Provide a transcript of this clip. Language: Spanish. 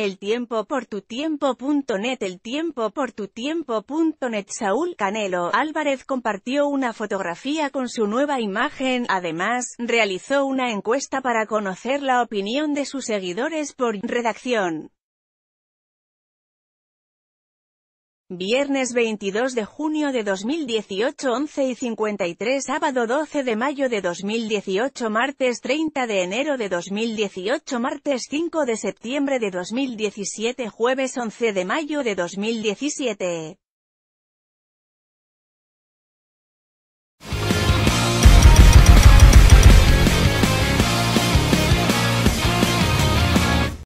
eltiempoportutiempo.net. eltiempoportutiempo.net. Saúl Canelo Álvarez compartió una fotografía con su nueva imagen. Además, realizó una encuesta para conocer la opinión de sus seguidores por redacción. Viernes 22 de junio de 2018, 11:53. Sábado 12 de mayo de 2018. Martes 30 de enero de 2018. Martes 5 de septiembre de 2017. Jueves 11 de mayo de 2017.